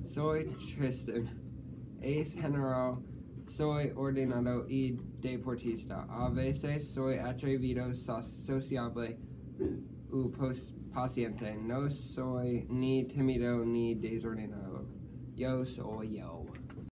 soy Tristan, es general, soy ordenado y deportista. A veces soy atrevido, sociable u paciente. No soy ni tímido ni desordenado. Yo soy yo.